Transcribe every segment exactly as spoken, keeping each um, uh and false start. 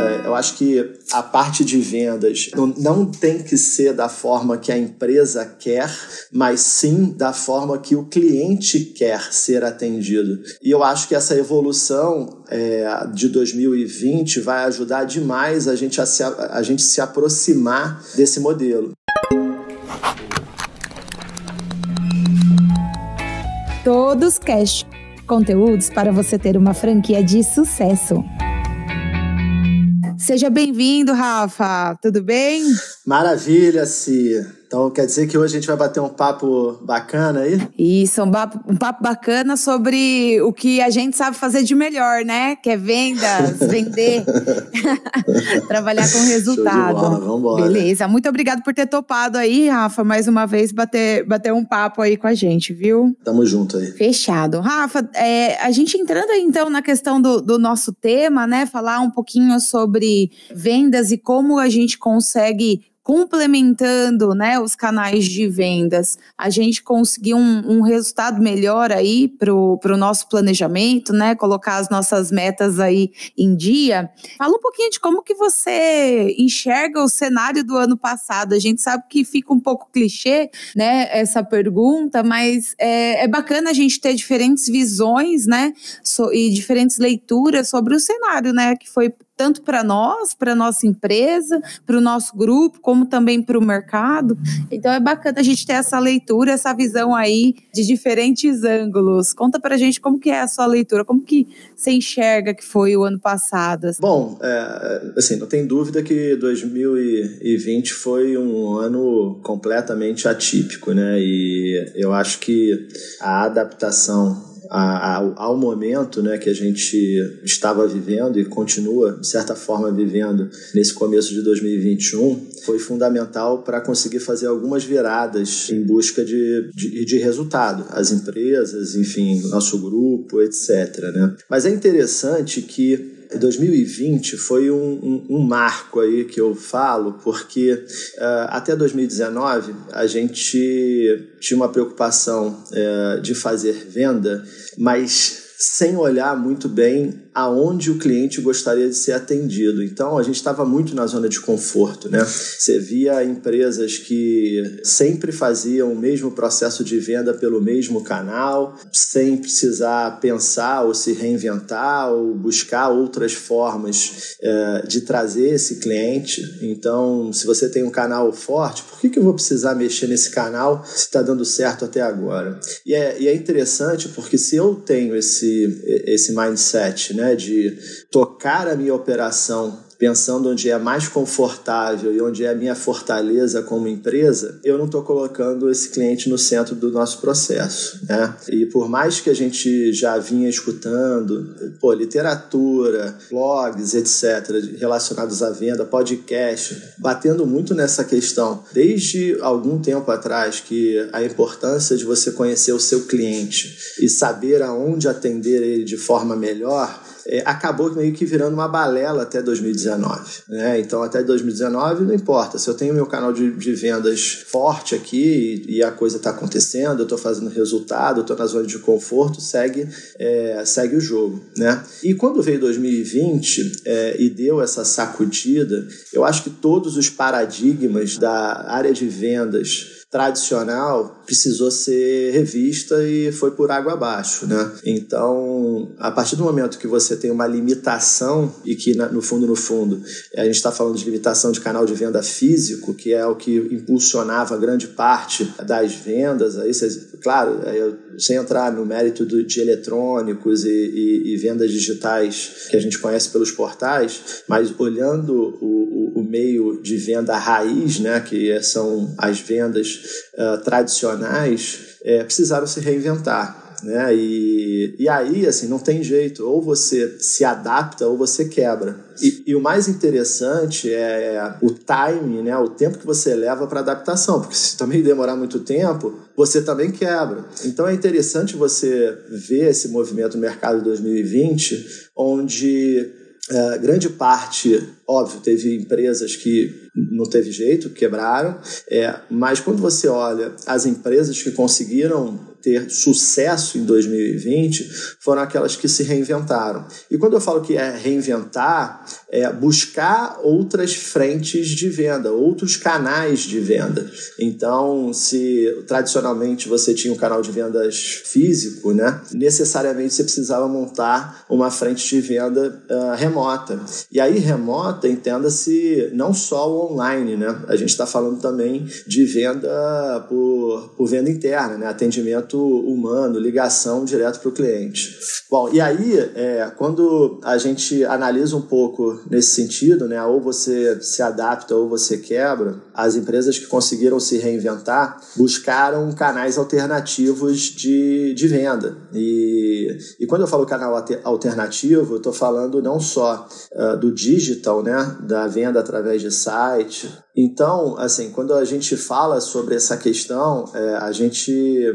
é, eu acho que a parte de vendas não, não tem que ser da forma que a empresa quer, mas sim da forma que o cliente quer ser atendido. E eu acho que essa evolução é, de dois mil e vinte vai ajudar demais a gente a se, a gente se aproximar desse modelo. Todos Cash, conteúdos para você ter uma franquia de sucesso. Seja bem-vindo, Rafa. Tudo bem? Maravilha, Cia. Então, quer dizer que hoje a gente vai bater um papo bacana aí? Isso, um papo, um papo bacana sobre o que a gente sabe fazer de melhor, né? Que é vendas, vender, trabalhar com resultado. Show de bola, vamos embora. Beleza, muito obrigado por ter topado aí, Rafa, mais uma vez bater, bater um papo aí com a gente, viu? Tamo junto aí. Fechado. Rafa, é, a gente entrando aí então na questão do, do nosso tema, né? Falar um pouquinho sobre vendas e como a gente consegue, complementando, né, os canais de vendas, a gente conseguir um, um resultado melhor aí pro, pro nosso planejamento, né, colocar as nossas metas aí em dia. Fala um pouquinho de como que você enxerga o cenário do ano passado. A gente sabe que fica um pouco clichê, né, essa pergunta, mas é, é bacana a gente ter diferentes visões, né, so, e diferentes leituras sobre o cenário, né, que foi tanto para nós, para nossa empresa, para o nosso grupo, como também para o mercado. Então é bacana a gente ter essa leitura, essa visão aí de diferentes ângulos. Conta para a gente como que é a sua leitura, como que você enxerga que foi o ano passado? Bom, é, assim, não tem dúvida que dois mil e vinte foi um ano completamente atípico, né? E eu acho que a adaptação ao momento, né, que a gente estava vivendo e continua, de certa forma, vivendo nesse começo de dois mil e vinte e um, foi fundamental para conseguir fazer algumas viradas em busca de, de, de resultado. As empresas, enfim, nosso grupo, etcétera, né? Mas é interessante que dois mil e vinte foi um, um, um marco aí que eu falo, porque uh, até dois mil e dezenove a gente tinha uma preocupação uh, de fazer venda, mas sem olhar muito bem aonde o cliente gostaria de ser atendido. Então, a gente estava muito na zona de conforto, né? Você via empresas que sempre faziam o mesmo processo de venda pelo mesmo canal, sem precisar pensar ou se reinventar ou buscar outras formas é, de trazer esse cliente. Então, se você tem um canal forte, por que, que eu vou precisar mexer nesse canal se está dando certo até agora? E é, e é interessante porque se eu tenho esse, esse mindset, né, de tocar a minha operação pensando onde é mais confortável e onde é a minha fortaleza como empresa, eu não estou colocando esse cliente no centro do nosso processo, né? E por mais que a gente já vinha escutando pô, literatura, blogs, etcétera, relacionados à venda, podcast, batendo muito nessa questão, desde algum tempo atrás, que a importância de você conhecer o seu cliente e saber aonde atender ele de forma melhor, É, acabou meio que virando uma balela até dois mil e dezenove, né? Então até dois mil e dezenove não importa, se eu tenho meu canal de, de vendas forte aqui e, e a coisa está acontecendo, eu estou fazendo resultado, eu estou na zona de conforto, segue, é, segue o jogo, né? E quando veio dois mil e vinte é, e deu essa sacudida, eu acho que todos os paradigmas da área de vendas tradicional precisou ser revista e foi por água abaixo, né? Então, a partir do momento que você tem uma limitação e que, no fundo, no fundo, a gente está falando de limitação de canal de venda físico, que é o que impulsionava grande parte das vendas, aí vocês, claro, eu, sem entrar no mérito do, de eletrônicos e, e, e vendas digitais que a gente conhece pelos portais, mas olhando o, o, o meio de venda raiz, né, que são as vendas Uh, tradicionais, é, precisaram se reinventar, né? E, e aí, assim, não tem jeito, ou você se adapta ou você quebra. E, e o mais interessante é o timing, né? O tempo que você leva para adaptação, porque se também demorar muito tempo, você também quebra. Então é interessante você ver esse movimento no mercado de dois mil e vinte, onde Uh, grande parte, óbvio, teve empresas que não teve jeito, quebraram, é, mas quando você olha as empresas que conseguiram ter sucesso em dois mil e vinte foram aquelas que se reinventaram. E quando eu falo que é reinventar, é buscar outras frentes de venda, outros canais de venda. Então, se tradicionalmente você tinha um canal de vendas físico, né, necessariamente você precisava montar uma frente de venda uh, remota. E aí, remota, entenda-se não só o online, né? A gente está falando também de venda por, por venda interna, né? Atendimento humano, ligação direto para o cliente. Bom, e aí, é, quando a gente analisa um pouco nesse sentido, né? Ou você se adapta ou você quebra, as empresas que conseguiram se reinventar buscaram canais alternativos de, de venda. E, e quando eu falo canal alternativo, eu estou falando não só uh, do digital, né? Da venda através de site. Então, assim, quando a gente fala sobre essa questão, é, a gente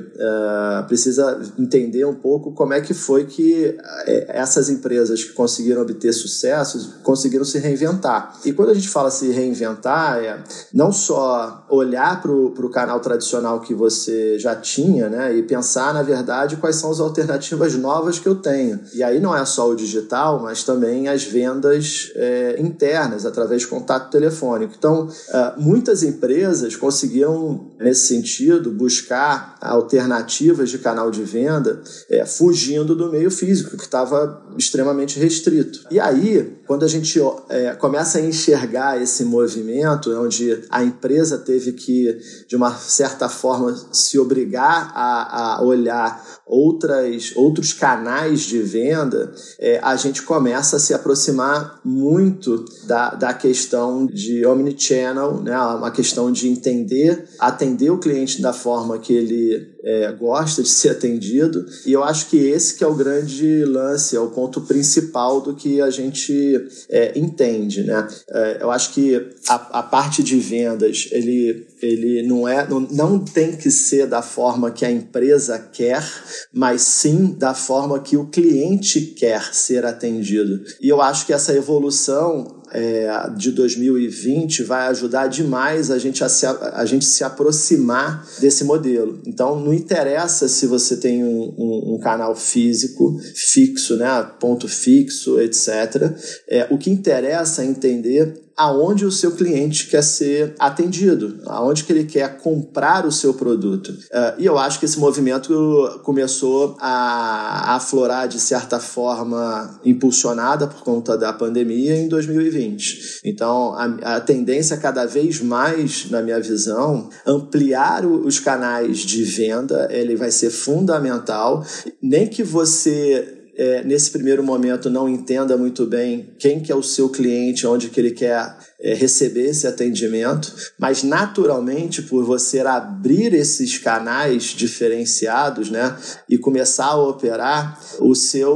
é, precisa entender um pouco como é que foi que é, essas empresas que conseguiram obter sucesso conseguiram se reinventar. E quando a gente fala se reinventar, é não só olhar para o canal tradicional que você já tinha, né, e pensar, na verdade, quais são as alternativas novas que eu tenho. E aí não é só o digital, mas também as vendas é, internas, através de contato telefônico. Então, Uh, muitas empresas conseguiram, nesse sentido, buscar alternativas de canal de venda é, fugindo do meio físico, que estava extremamente restrito. E aí, quando a gente é, começa a enxergar esse movimento, onde a empresa teve que, de uma certa forma, se obrigar a, a olhar outras, outros canais de venda, é, a gente começa a se aproximar muito da, da questão de omnichannel, né? Uma questão de entender, atender o cliente da forma que ele é, gosta de ser atendido. E eu acho que esse que é o grande lance, é o ponto principal do que a gente é, entende, né? É, eu acho que a, a parte de vendas, ele, ele não, é, não, não tem que ser da forma que a empresa quer, mas sim da forma que o cliente quer ser atendido. E eu acho que essa evolução É, de dois mil e vinte vai ajudar demais a gente a, se, a gente se aproximar desse modelo. Então, não interessa se você tem um, um, um canal físico, fixo, né, ponto fixo, etcétera. É, o que interessa é entender aonde o seu cliente quer ser atendido, aonde que ele quer comprar o seu produto. Uh, e eu acho que esse movimento começou a, a aflorar de certa forma impulsionada por conta da pandemia em dois mil e vinte. Então, a, a tendência é cada vez mais, na minha visão, ampliar o, os canais de venda, ele vai ser fundamental, nem que você... É, nesse primeiro momento não entenda muito bem quem que é o seu cliente, onde que ele quer é, receber esse atendimento, mas naturalmente por você abrir esses canais diferenciados, né, e começar a operar o seu,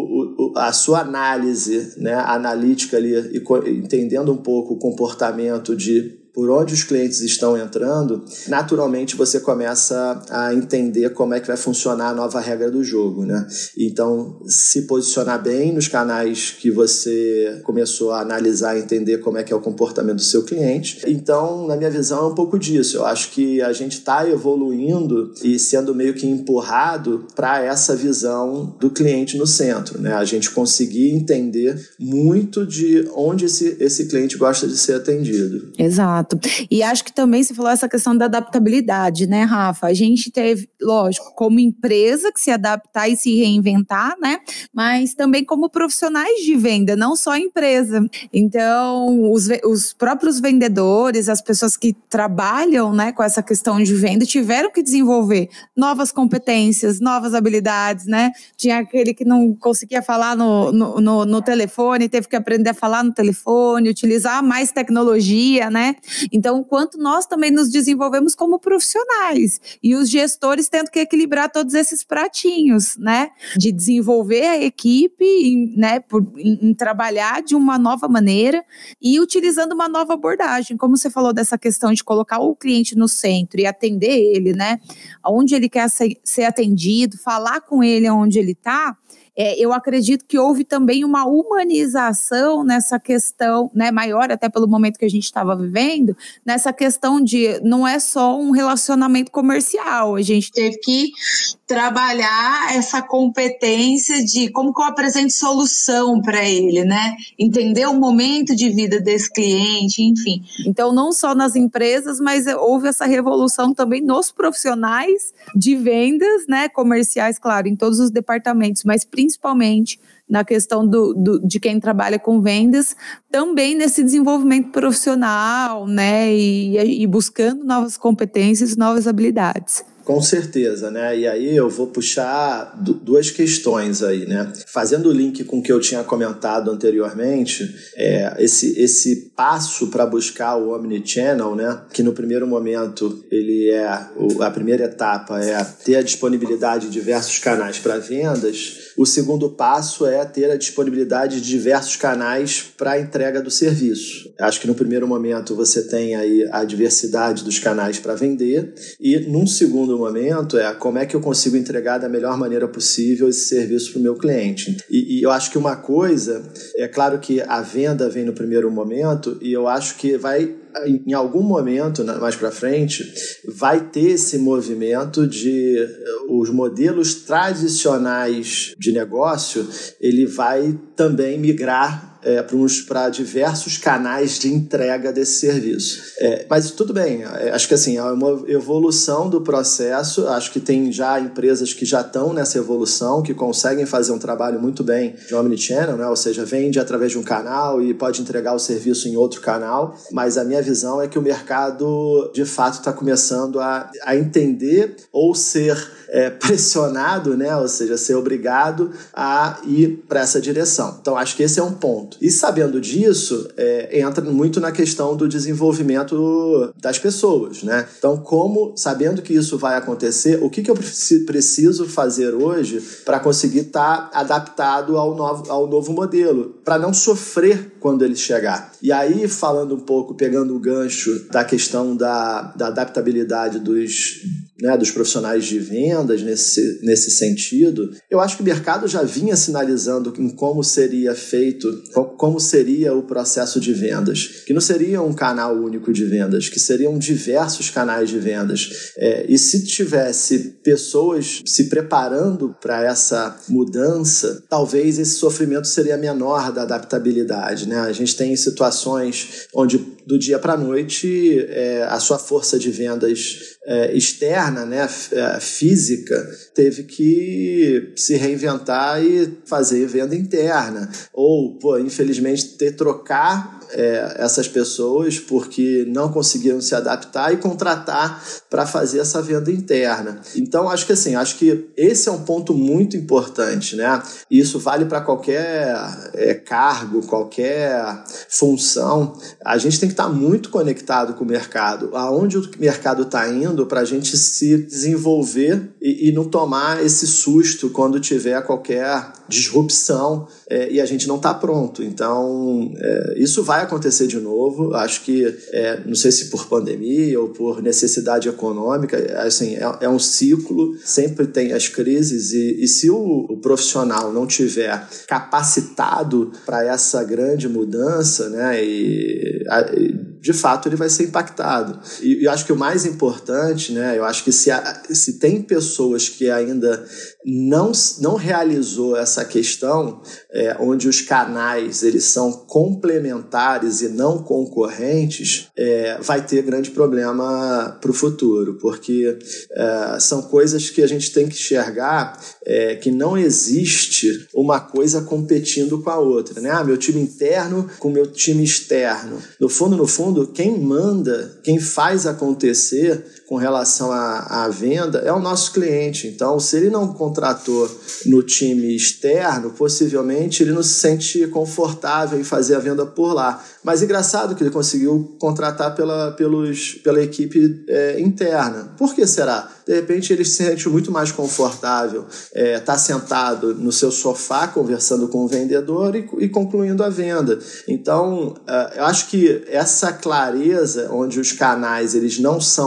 o, a sua análise, né, analítica ali, e entendendo um pouco o comportamento de por onde os clientes estão entrando, naturalmente você começa a entender como é que vai funcionar a nova regra do jogo, né? Então, se posicionar bem nos canais que você começou a analisar e entender como é que é o comportamento do seu cliente. Então, na minha visão, é um pouco disso. Eu acho que a gente está evoluindo e sendo meio que empurrado para essa visão do cliente no centro, né? A gente conseguir entender muito de onde esse, esse cliente gosta de ser atendido. Exato. E acho que também você falou essa questão da adaptabilidade, né, Rafa? A gente teve, lógico, como empresa que se adaptar e se reinventar, né? Mas também como profissionais de venda, não só a empresa. Então, os, os próprios vendedores, as pessoas que trabalham, né, com essa questão de venda, tiveram que desenvolver novas competências, novas habilidades, né? Tinha aquele que não conseguia falar no, no, no, no telefone, teve que aprender a falar no telefone, utilizar mais tecnologia, né? Então, o quanto nós também nos desenvolvemos como profissionais e os gestores tendo que equilibrar todos esses pratinhos, né? De desenvolver a equipe, em, né? Por, em, em trabalhar de uma nova maneira e utilizando uma nova abordagem. Como você falou dessa questão de colocar o cliente no centro e atender ele, né? Onde ele quer ser, ser atendido, falar com ele onde ele está. é, eu acredito que houve também uma humanização nessa questão, né, maior até pelo momento que a gente estava vivendo, nessa questão de não é só um relacionamento comercial, a gente teve que trabalhar essa competência de como que eu apresento solução para ele, né? Entender o momento de vida desse cliente, enfim. Então, não só nas empresas, mas houve essa revolução também nos profissionais de vendas, né? Comerciais, claro, em todos os departamentos, mas principalmente na questão do, do, de quem trabalha com vendas, também nesse desenvolvimento profissional, né? E, e buscando novas competências, novas habilidades. Com certeza, né? E aí eu vou puxar duas questões aí, né? Fazendo o link com o que eu tinha comentado anteriormente, é, esse, esse passo para buscar o Omnichannel, né? Que no primeiro momento ele é, a primeira etapa é ter a disponibilidade de diversos canais para vendas. O segundo passo é ter a disponibilidade de diversos canais para a entrega do serviço. Acho que no primeiro momento você tem aí a diversidade dos canais para vender e num segundo momento é como é que eu consigo entregar da melhor maneira possível esse serviço para o meu cliente. E, e eu acho que uma coisa, é claro que a venda vem no primeiro momento e eu acho que vai, em algum momento mais para frente, vai ter esse movimento de os modelos tradicionais de negócio, ele vai também migrar É, para diversos canais de entrega desse serviço. É, mas tudo bem, é, acho que assim, é uma evolução do processo, acho que tem já empresas que já estão nessa evolução, que conseguem fazer um trabalho muito bem de Omnichannel, né? Ou seja, vende através de um canal e pode entregar o serviço em outro canal, mas a minha visão é que o mercado de fato está começando a, a entender ou ser É, pressionado, né? Ou seja, ser obrigado a ir para essa direção. Então, acho que esse é um ponto. E sabendo disso, é, entra muito na questão do desenvolvimento das pessoas, né? Então, como, sabendo que isso vai acontecer, o que, que eu preciso fazer hoje para conseguir estar tá adaptado ao novo, ao novo modelo, para não sofrer quando ele chegar. E aí, falando um pouco, pegando o gancho da questão da, da adaptabilidade dos, né, dos profissionais de vendas nesse, nesse sentido, eu acho que o mercado já vinha sinalizando em como seria feito, como seria o processo de vendas, que não seria um canal único de vendas, que seriam diversos canais de vendas. É, e se tivesse pessoas se preparando para essa mudança, talvez esse sofrimento seria menor da adaptabilidade, né? A gente tem situações onde do dia para a noite é, a sua força de vendas É, externa, né, física, teve que se reinventar e fazer venda interna. Ou, pô, infelizmente, ter trocar é, essas pessoas porque não conseguiram se adaptar e contratar para fazer essa venda interna. Então, acho que assim, acho que esse é um ponto muito importante, né? E isso vale para qualquer é, cargo, qualquer função. A gente tem que estar muito conectado com o mercado. Aonde o mercado está indo para a gente se desenvolver e, e não tomar esse susto quando tiver qualquer disrupção é, e a gente não está pronto. Então, é, isso vai acontecer de novo. Acho que, é, não sei se por pandemia ou por necessidade econômica, assim, é, é um ciclo, sempre tem as crises e, e se o, o profissional não tiver capacitado para essa grande mudança, né, e, a, de fato ele vai ser impactado. E eu acho que o mais importante, né, eu acho que se, a, se tem pessoas que ainda não, não realizou essa questão, é, onde os canais eles são complementares e não concorrentes, é, vai ter grande problema para o futuro, porque é, são coisas que a gente tem que enxergar, é, que não existe uma coisa competindo com a outra, né? Ah, meu time interno com meu time externo. No fundo, no fundo, quem manda, quem faz acontecer com relação à, à venda é o nosso cliente. Então, se ele não contratou no time externo, possivelmente ele não se sente confortável em fazer a venda por lá. Mas engraçado que ele conseguiu contratar pela, pelos, pela equipe é, interna. Por que será? De repente ele se sente muito mais confortável, é, tá sentado no seu sofá conversando com o vendedor e, e concluindo a venda. Então, uh, eu acho que essa clareza onde os canais eles não são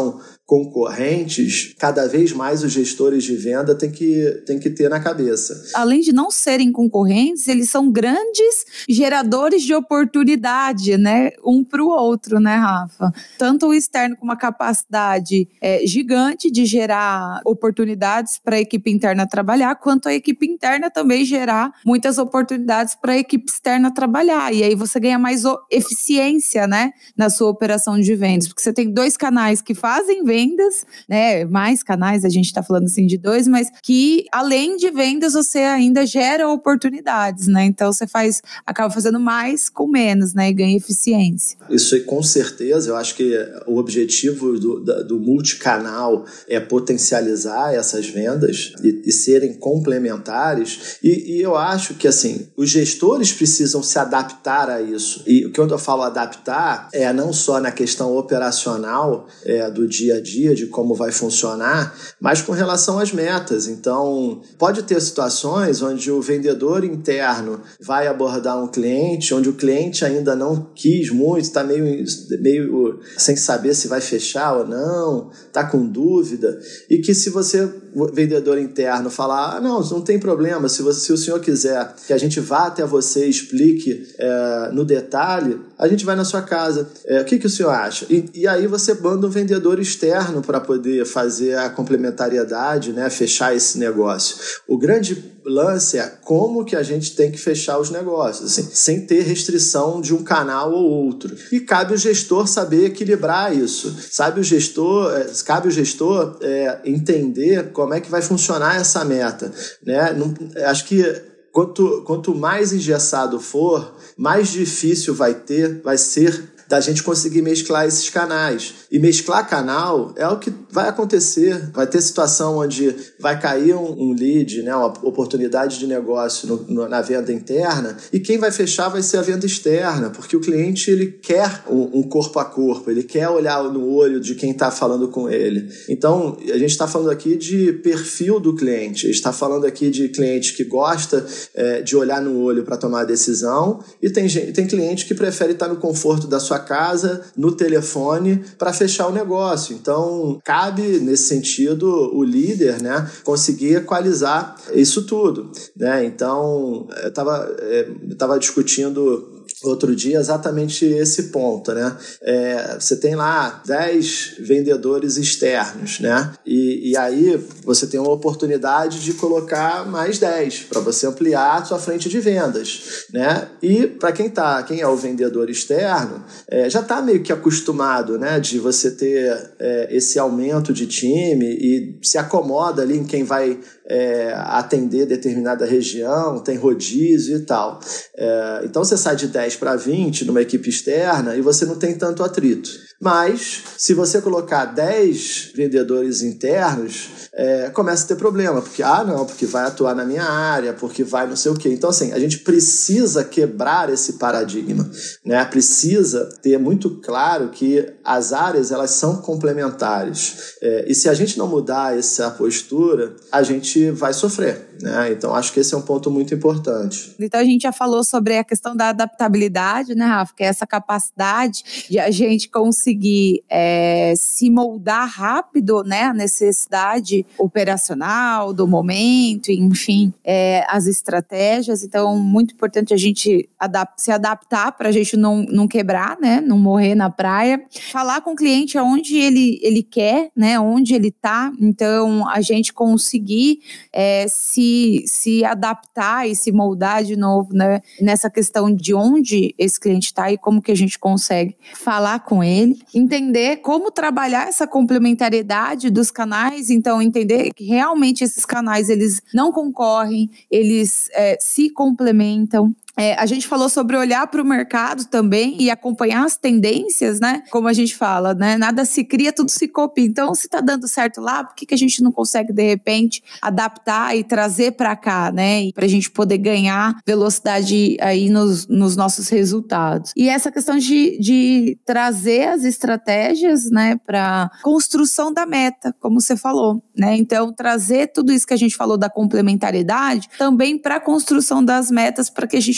concorrentes, cada vez mais os gestores de venda têm que, têm que ter na cabeça. Além de não serem concorrentes, eles são grandes geradores de oportunidade, né? Um para o outro, né, Rafa? Tanto o externo com uma capacidade é, gigante de gerar oportunidades para a equipe interna trabalhar, quanto a equipe interna também gerar muitas oportunidades para a equipe externa trabalhar. E aí você ganha mais eficiência, né, na sua operação de vendas, porque você tem dois canais que fazem vendas, vendas, né, mais canais, a gente está falando assim de dois, mas que além de vendas você ainda gera oportunidades, né, então você faz, acaba fazendo mais com menos, né, e ganha eficiência. Isso com certeza, eu acho que o objetivo do, do multicanal é potencializar essas vendas e, e serem complementares, e, e eu acho que assim, os gestores precisam se adaptar a isso, e quando eu falo adaptar, é não só na questão operacional é, do dia a dia, de como vai funcionar, mas com relação às metas. Então, pode ter situações onde o vendedor interno vai abordar um cliente, onde o cliente ainda não quis muito, está meio, meio sem saber se vai fechar ou não, está com dúvida, e que se você, vendedor interno, falar, ah, não, não tem problema, se, você, se o senhor quiser que a gente vá até você e explique é, no detalhe, a gente vai na sua casa. É, o que, que o senhor acha? E, e aí você manda um vendedor externo para poder fazer a complementariedade, né, fechar esse negócio. O grande lance é como que a gente tem que fechar os negócios, assim, sem ter restrição de um canal ou outro. E cabe o gestor saber equilibrar isso. Sabe o gestor, é, cabe o gestor é, entender como é que vai funcionar essa meta, né? Não, acho que quanto, quanto mais engessado for, mais difícil vai ter, vai ser da gente conseguir mesclar esses canais. E mesclar canal é o que vai acontecer. Vai ter situação onde vai cair um, um lead, né, uma oportunidade de negócio no, no, na venda interna, e quem vai fechar vai ser a venda externa, porque o cliente ele quer um, um corpo a corpo, ele quer olhar no olho de quem está falando com ele. Então, a gente está falando aqui de perfil do cliente, a gente está falando aqui de cliente que gosta é, de olhar no olho para tomar a decisão, e tem, tem cliente que prefere estar no conforto da sua casa, no telefone, para fechar o negócio. Então, cabe, nesse sentido, o líder, né, conseguir equalizar isso tudo, né? Então, eu estava eu tava discutindo outro dia exatamente esse ponto, né? É, você tem lá dez vendedores externos, né? E, e aí você tem uma oportunidade de colocar mais dez para você ampliar a sua frente de vendas, né? E para quem tá, quem é o vendedor externo, é, já está meio que acostumado, né? De você ter é, esse aumento de time e se acomoda ali em quem vai é, atender determinada região, tem rodízio e tal. É, então você sai de dez para vinte numa equipe externa e você não tem tanto atrito. Mas, se você colocar dez vendedores internos, é, começa a ter problema, porque, ah, não, porque vai atuar na minha área, porque vai não sei o quê. Então, assim, a gente precisa quebrar esse paradigma, né? Precisa ter muito claro que as áreas, elas são complementares. É, e se a gente não mudar essa postura, a gente vai sofrer, né? Então, acho que esse é um ponto muito importante. Então, a gente já falou sobre a questão da adaptabilidade, né, Rafa? Que é essa capacidade de a gente conseguir conseguir é, se moldar rápido, né, a necessidade operacional do momento, enfim, é, as estratégias. Então, muito importante a gente adap- se adaptar para a gente não, não quebrar, né, não morrer na praia. Falar com o cliente aonde ele, ele quer, né, onde ele está. Então, a gente conseguir é, se, se adaptar e se moldar de novo, né, nessa questão de onde esse cliente está e como que a gente consegue falar com ele. Entender como trabalhar essa complementariedade dos canais, então entender que realmente esses canais eles não concorrem, eles é, se complementam. É, a gente falou sobre olhar para o mercado também e acompanhar as tendências, né? Como a gente fala, né? Nada se cria, tudo se copia. Então, se está dando certo lá, por que, que a gente não consegue, de repente, adaptar e trazer para cá, né? Para a gente poder ganhar velocidade aí nos, nos nossos resultados. E essa questão de, de trazer as estratégias, né? Para construção da meta, como você falou, né? Então, trazer tudo isso que a gente falou da complementariedade também para a construção das metas, para que a gente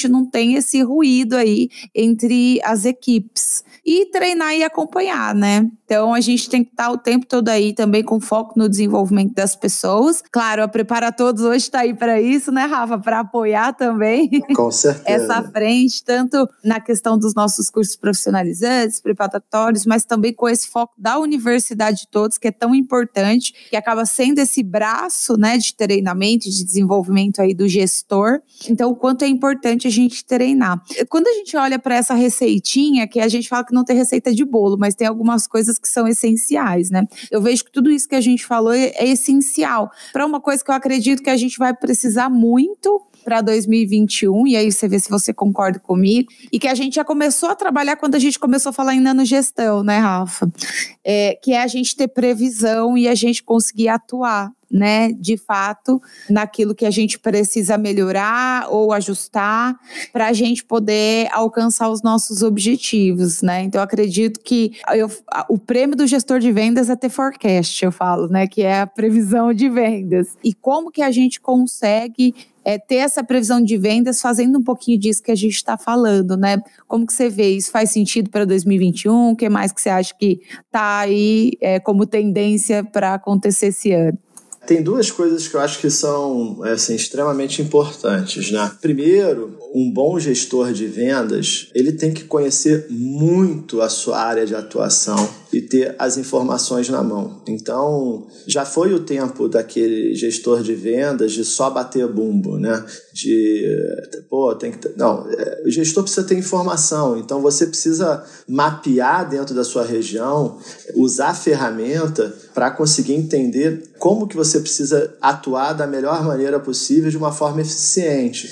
gente não tenha esse ruído aí entre as equipes. E treinar e acompanhar, né? Então, a gente tem que estar o tempo todo aí também com foco no desenvolvimento das pessoas. Claro, a Prepara Todos hoje está aí para isso, né, Rafa? Para apoiar também com certeza. essa frente, tanto na questão dos nossos cursos profissionalizantes, preparatórios, mas também com esse foco da Universidade de Todos, que é tão importante, que acaba sendo esse braço, né, de treinamento, de desenvolvimento aí do gestor. Então, o quanto é importante a gente treinar. Quando a gente olha para essa receitinha, que a gente fala que não tem receita de bolo, mas tem algumas coisas que são essenciais, né? Eu vejo que tudo isso que a gente falou é, é essencial para uma coisa que eu acredito que a gente vai precisar muito para dois mil e vinte e um, e aí você vê se você concorda comigo, e que a gente já começou a trabalhar quando a gente começou a falar em nanogestão, né, Rafa? É, que é a gente ter previsão e a gente conseguir atuar, né, de fato, naquilo que a gente precisa melhorar ou ajustar para a gente poder alcançar os nossos objetivos, né? Então, eu acredito que eu, o prêmio do gestor de vendas é ter forecast, eu falo, né, que é a previsão de vendas. E como que a gente consegue é, ter essa previsão de vendas fazendo um pouquinho disso que a gente está falando, né? Como que você vê? Isso faz sentido para dois mil e vinte e um? O que mais que você acha que está aí é, como tendência para acontecer esse ano? Tem duas coisas que eu acho que são assim, extremamente importantes, né? Primeiro, um bom gestor de vendas, ele tem que conhecer muito a sua área de atuação e ter as informações na mão. Então, já foi o tempo daquele gestor de vendas de só bater bumbo, né? De, pô, tem que... Não, o gestor precisa ter informação, então você precisa mapear dentro da sua região, usar a ferramenta para conseguir entender como que você precisa atuar da melhor maneira possível de uma forma eficiente.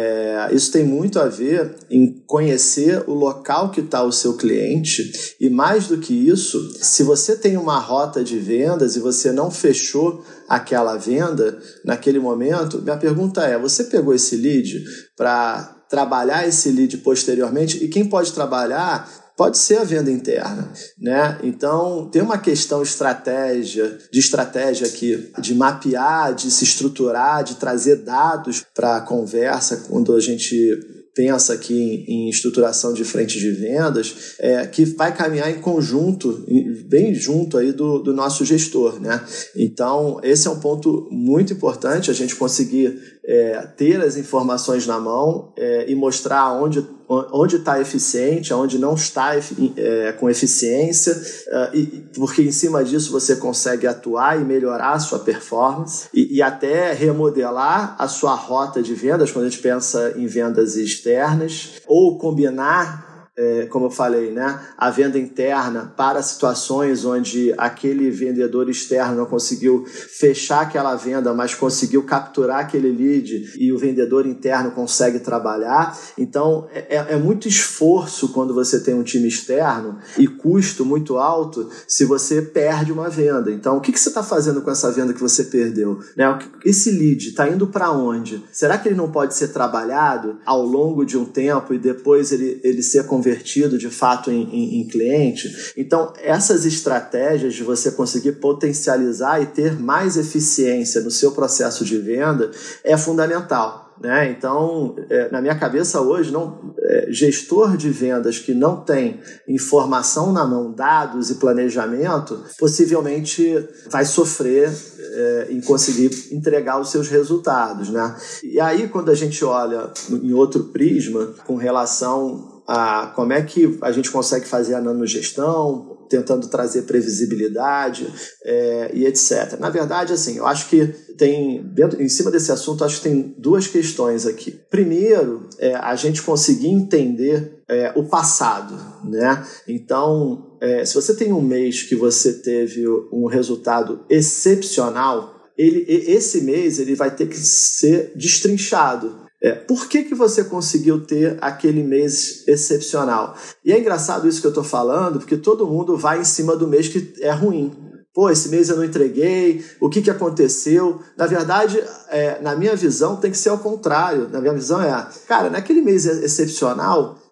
É, isso tem muito a ver em conhecer o local que está o seu cliente e, mais do que isso, se você tem uma rota de vendas e você não fechou aquela venda naquele momento, minha pergunta é, você pegou esse lead para trabalhar esse lead posteriormente? E quem pode trabalhar pode ser a venda interna, né? Então, tem uma questão estratégia, de estratégia aqui, de mapear, de se estruturar, de trazer dados para a conversa quando a gente pensa aqui em, em estruturação de frente de vendas, é, que vai caminhar em conjunto, bem junto aí do, do nosso gestor, né? Então, esse é um ponto muito importante, a gente conseguir é, ter as informações na mão é, e mostrar onde onde está eficiente, onde não está é, com eficiência, é, e, porque em cima disso você consegue atuar e melhorar a sua performance e, e até remodelar a sua rota de vendas, quando a gente pensa em vendas externas, ou combinar, É, como eu falei, né, a venda interna para situações onde aquele vendedor externo não conseguiu fechar aquela venda, mas conseguiu capturar aquele lead e o vendedor interno consegue trabalhar. Então, é, é muito esforço quando você tem um time externo e custo muito alto se você perde uma venda. Então, o que, que você está fazendo com essa venda que você perdeu? Né? Esse lead está indo para onde? Será que ele não pode ser trabalhado ao longo de um tempo e depois ele, ele ser convertido convertido de fato em, em, em cliente? Então, essas estratégias de você conseguir potencializar e ter mais eficiência no seu processo de venda é fundamental, né? Então, é, na minha cabeça hoje, não, é, gestor de vendas que não tem informação na mão, dados e planejamento, possivelmente vai sofrer é, em conseguir entregar os seus resultados, né? E aí, quando a gente olha em outro prisma com relação a como é que a gente consegue fazer a nanogestão, tentando trazer previsibilidade é, e etcétera. Na verdade, assim, eu acho que tem, dentro, em cima desse assunto, acho que tem duas questões aqui. Primeiro, é a gente conseguir entender é, o passado, né? Então, é, se você tem um mês que você teve um resultado excepcional, ele, esse mês ele vai ter que ser destrinchado. É, por que, que você conseguiu ter aquele mês excepcional? E é engraçado isso que eu estou falando, porque todo mundo vai em cima do mês que é ruim. Pô, esse mês eu não entreguei, o que, que aconteceu? Na verdade, é, na minha visão, tem que ser ao contrário. Na minha visão é, cara, naquele mês excepcional,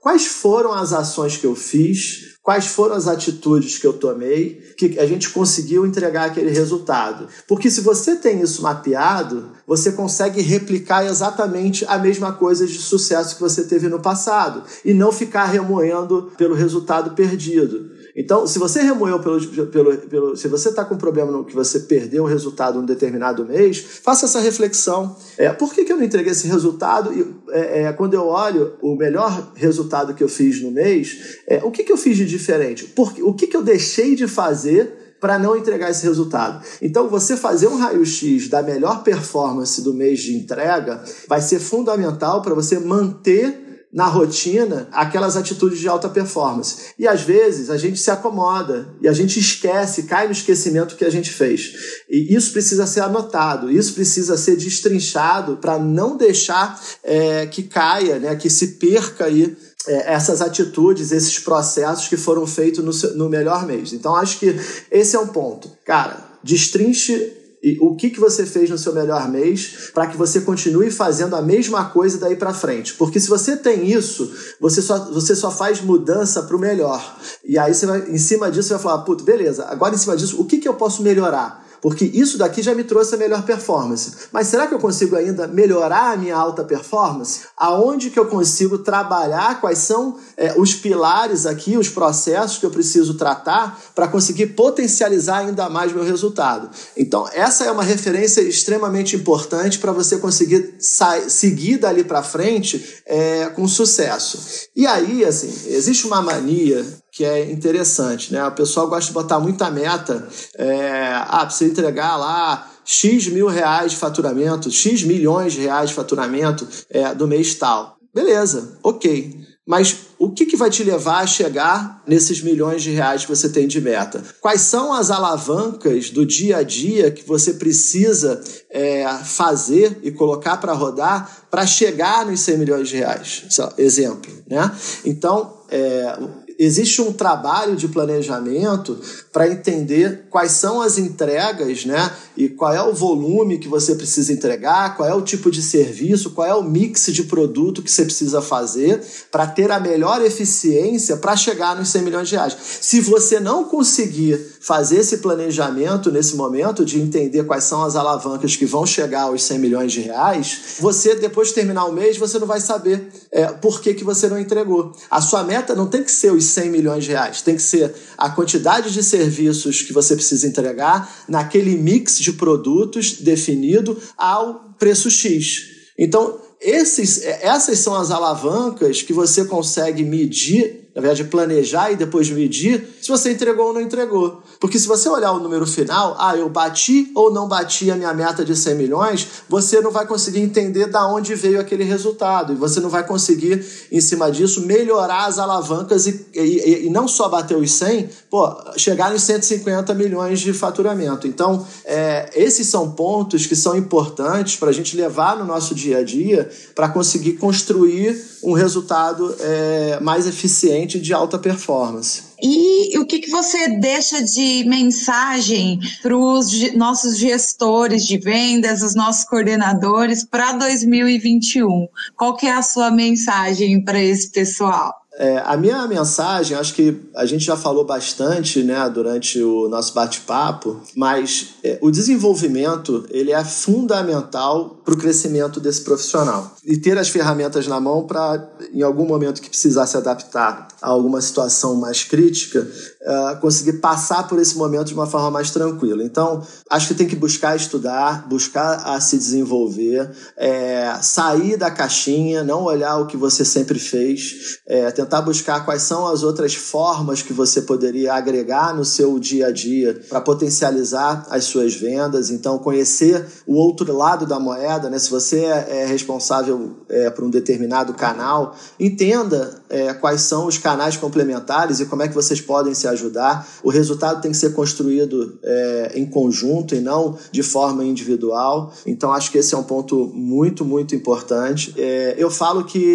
quais foram as ações que eu fiz, quais foram as atitudes que eu tomei, que a gente conseguiu entregar aquele resultado. Porque se você tem isso mapeado, você consegue replicar exatamente a mesma coisa de sucesso que você teve no passado e não ficar remoendo pelo resultado perdido. Então, se você remoeu pelo, pelo, pelo se você está com um problema no que você perdeu o resultado em um determinado mês, faça essa reflexão. É, por que, que eu não entreguei esse resultado? E, é, é, quando eu olho o melhor resultado que eu fiz no mês, é, o que, que eu fiz de diferente? Por, o que, que eu deixei de fazer para não entregar esse resultado? Então, você fazer um raio-x da melhor performance do mês de entrega vai ser fundamental para você manter na rotina aquelas atitudes de alta performance. E às vezes a gente se acomoda e a gente esquece, cai no esquecimento que a gente fez. E isso precisa ser anotado, isso precisa ser destrinchado para não deixar é, que caia, né, que se perca aí é, essas atitudes, esses processos que foram feitos no, no melhor mês. Então acho que esse é um ponto. Cara, destrinche e o que, que você fez no seu melhor mês para que você continue fazendo a mesma coisa daí para frente. Porque se você tem isso, você só, você só faz mudança para o melhor. E aí, você vai, em cima disso, você vai falar, puto, beleza, agora em cima disso, o que, que eu posso melhorar? Porque isso daqui já me trouxe a melhor performance. Mas será que eu consigo ainda melhorar a minha alta performance? Aonde que eu consigo trabalhar? Quais são é, os pilares aqui, os processos que eu preciso tratar para conseguir potencializar ainda mais meu resultado? Então, essa é uma referência extremamente importante para você conseguir sa- seguir dali para frente é, com sucesso. E aí, assim, existe uma mania que é interessante, né? O pessoal gosta de botar muita meta, é, ah, precisa entregar lá X mil reais de faturamento, X milhões de reais de faturamento é, do mês tal. Beleza, ok. Mas o que, que vai te levar a chegar nesses milhões de reais que você tem de meta? Quais são as alavancas do dia a dia que você precisa é, fazer e colocar para rodar para chegar nos cem milhões de reais? Só, exemplo, né? Então, é, existe um trabalho de planejamento para entender quais são as entregas, né? E qual é o volume que você precisa entregar, qual é o tipo de serviço, qual é o mix de produto que você precisa fazer para ter a melhor eficiência para chegar nos cem milhões de reais. Se você não conseguir fazer esse planejamento nesse momento de entender quais são as alavancas que vão chegar aos cem milhões de reais, você, depois de terminar o mês, você não vai saber é, por que, que você não entregou. A sua meta não tem que ser os cem milhões de reais, tem que ser a quantidade de serviços que você precisa entregar naquele mix de produtos definido ao preço X. Então, esses, essas são as alavancas que você consegue medir, na verdade planejar e depois medir se você entregou ou não entregou. Porque se você olhar o número final, ah, eu bati ou não bati a minha meta de cem milhões, você não vai conseguir entender de onde veio aquele resultado. E você não vai conseguir, em cima disso, melhorar as alavancas e, e, e não só bater os cem, pô, chegar nos cento e cinquenta milhões de faturamento. Então, é, esses são pontos que são importantes para a gente levar no nosso dia a dia para conseguir construir um resultado é, mais eficiente de alta performance. E o que, que você deixa de mensagem para os nossos gestores de vendas, os nossos coordenadores para dois mil e vinte e um? Qual que é a sua mensagem para esse pessoal? É, a minha mensagem, acho que a gente já falou bastante, né, durante o nosso bate-papo, mas é, o desenvolvimento ele é fundamental para o crescimento desse profissional. E ter as ferramentas na mão para, em algum momento que precisar se adaptar a alguma situação mais crítica, é, conseguir passar por esse momento de uma forma mais tranquila. Então, acho que tem que buscar estudar, buscar a se desenvolver, é, sair da caixinha, não olhar o que você sempre fez, é, tentar buscar quais são as outras formas que você poderia agregar no seu dia a dia para potencializar as suas vendas. Então, conhecer o outro lado da moeda, né? Se você é responsável é, por um determinado canal, entenda é, quais são os canais complementares e como é que vocês podem se ajudar. O resultado tem que ser construído é, em conjunto e não de forma individual. Então, acho que esse é um ponto muito, muito importante. É, eu falo que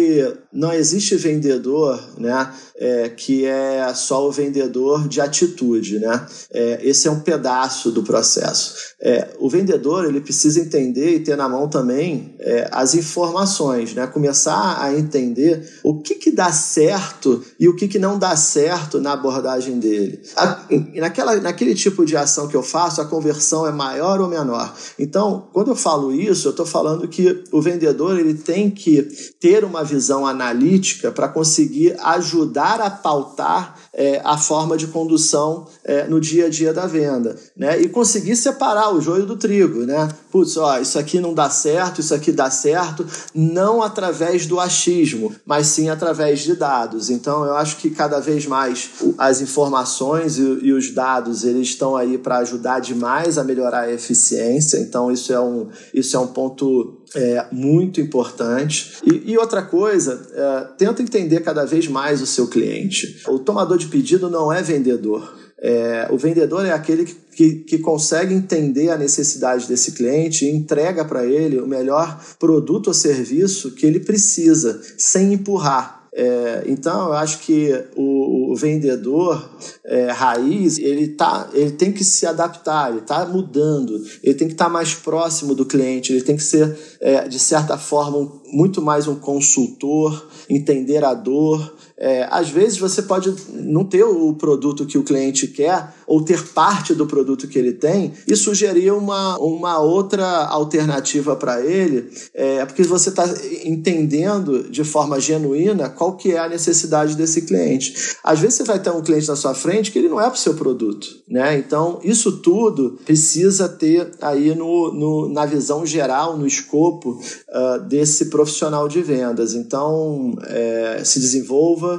não existe vendedor, né, é, que é só o vendedor de atitude, né? É, esse é um pedaço do processo. É, o vendedor, ele precisa entender e ter na mão também é, as informações, né? Começar a entender o que, que dá certo e o que, que não dá certo na abordagem dele. A, naquela, naquele tipo de ação que eu faço, a conversão é maior ou menor. Então, quando eu falo isso, eu estou falando que o vendedor, ele tem que ter uma visão analítica para conseguir ajudar a pautar é, a forma de condução é, no dia a dia da venda, né? E conseguir separar o joio do trigo, né? Putz, ó, isso aqui não dá certo, isso aqui dá certo, não através do achismo, mas sim através de dados. Então, eu acho que cada vez mais as informações e, e os dados, eles estão aí para ajudar demais a melhorar a eficiência. Então, isso é um, isso é um ponto É, muito importante. E, e outra coisa, é, tenta entender cada vez mais o seu cliente. O tomador de pedido não é vendedor. É, o vendedor é aquele que, que, que consegue entender a necessidade desse cliente e entrega para ele o melhor produto ou serviço que ele precisa, sem empurrar. É, então, eu acho que o, o vendedor é, raiz, ele, tá, ele tem que se adaptar, ele está mudando, ele tem que estar tá mais próximo do cliente, ele tem que ser, é, de certa forma, um, muito mais um consultor, entender a dor. É, às vezes você pode não ter o produto que o cliente quer ou ter parte do produto que ele tem e sugerir uma, uma outra alternativa para ele, é, porque você está entendendo de forma genuína qual que é a necessidade desse cliente. Às vezes você vai ter um cliente na sua frente que ele não é para o seu produto, né? Então isso tudo precisa ter aí no, no, na visão geral, no escopo uh, desse profissional de vendas. Então é, se desenvolva,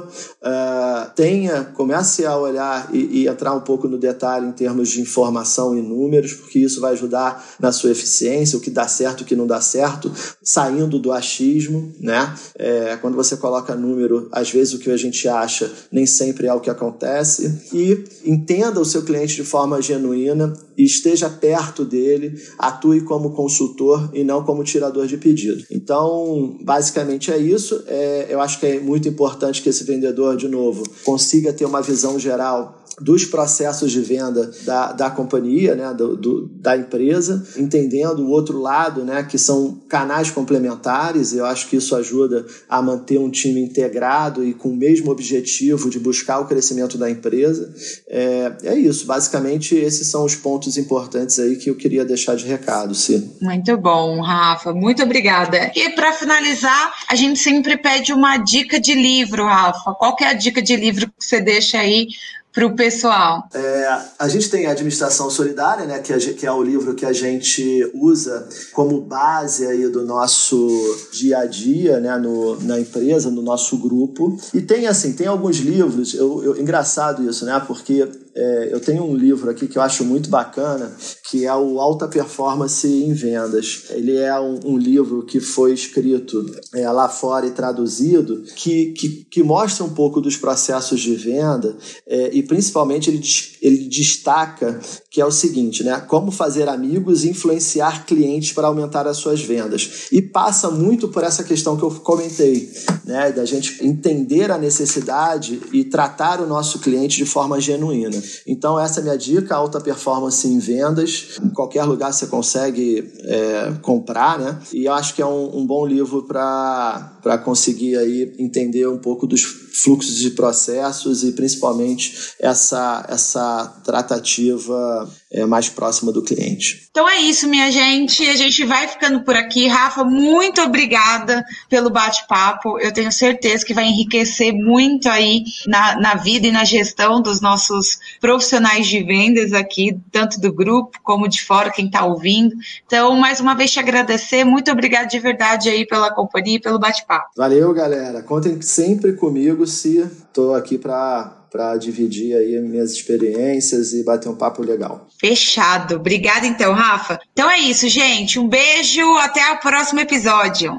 Uh, tenha, comece a olhar e, e entrar um pouco no detalhe em termos de informação e números, porque isso vai ajudar na sua eficiência, o que dá certo, o que não dá certo, saindo do achismo, né? É, quando você coloca número, às vezes o que a gente acha nem sempre é o que acontece. E entenda o seu cliente de forma genuína e esteja perto dele, atue como consultor e não como tirador de pedido. Então, basicamente é isso. É, eu acho que é muito importante que esse vendedor, de novo, consiga ter uma visão geral dos processos de venda da, da companhia, né, do, do, da empresa, entendendo o outro lado, né, que são canais complementares, e eu acho que isso ajuda a manter um time integrado e com o mesmo objetivo de buscar o crescimento da empresa. É, é isso, basicamente esses são os pontos importantes aí que eu queria deixar de recado, Cia. Muito bom, Rafa, muito obrigada. E para finalizar, a gente sempre pede uma dica de livro, Rafa. Qual que é a dica de livro que você deixa aí para o pessoal? É, a gente tem a Administração Solidária, né, que, é, que é o livro que a gente usa como base aí do nosso dia a dia, né, no, na empresa, no nosso grupo. E tem assim, tem alguns livros, eu, eu, engraçado isso, né, porque é, eu tenho um livro aqui que eu acho muito bacana, que é o Alta Performance em Vendas. Ele é um, um livro que foi escrito é, lá fora e traduzido, que, que, que mostra um pouco dos processos de venda é, e principalmente ele, ele destaca que é o seguinte, né? Como fazer amigos e influenciar clientes para aumentar as suas vendas. E passa muito por essa questão que eu comentei, né? Da gente entender a necessidade e tratar o nosso cliente de forma genuína. Então essa é a minha dica, Alta Performance em Vendas. Em qualquer lugar você consegue é, comprar, né? E eu acho que é um, um bom livro para para conseguir aí entender um pouco dos fluxos de processos e principalmente essa, essa tratativa é, mais próxima do cliente. Então é isso, minha gente. A gente vai ficando por aqui. Rafa, muito obrigada pelo bate-papo. Eu tenho certeza que vai enriquecer muito aí na, na vida e na gestão dos nossos profissionais de vendas aqui, tanto do grupo como de fora, quem está ouvindo. Então, mais uma vez te agradecer. Muito obrigada de verdade aí pela companhia e pelo bate-papo. Valeu, galera. Contem sempre comigo, se estou aqui para para dividir aí minhas experiências e bater um papo legal. Fechado. Obrigada então, Rafa. Então é isso, gente. Um beijo, até o próximo episódio.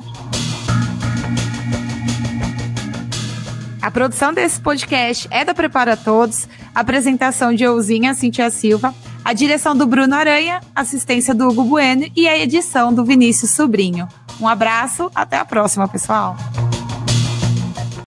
A produção desse podcast é da Prepara Todos, a apresentação de Euzinha Cintia Silva, a direção do Bruno Aranha, assistência do Hugo Bueno e a edição do Vinícius Sobrinho. Um abraço, até a próxima, pessoal.